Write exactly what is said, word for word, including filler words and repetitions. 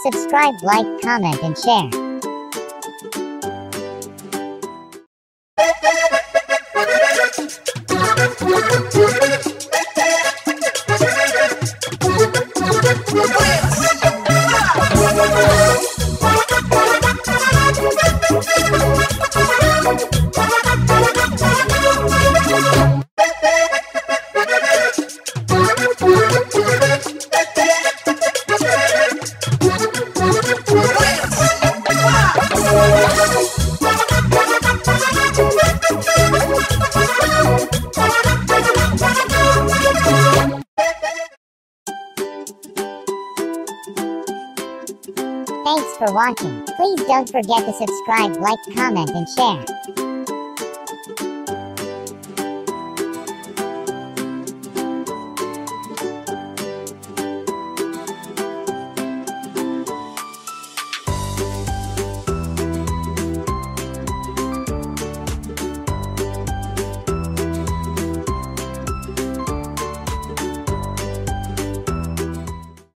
Subscribe, like, comment, and share. Thanks for watching. Please don't forget to subscribe, like, comment, and share.